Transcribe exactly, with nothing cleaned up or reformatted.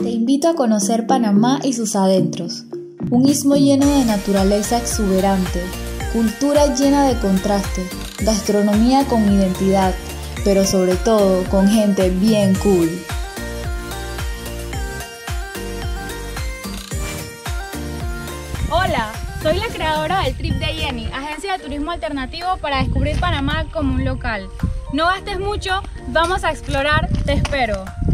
Te invito a conocer Panamá y sus adentros. Un istmo lleno de naturaleza exuberante, cultura llena de contraste, gastronomía con identidad, pero sobre todo con gente bien cool. Hola, soy la creadora del Trip de Jenny, agencia de turismo alternativo para descubrir Panamá como un local. No gastes mucho, vamos a explorar, te espero.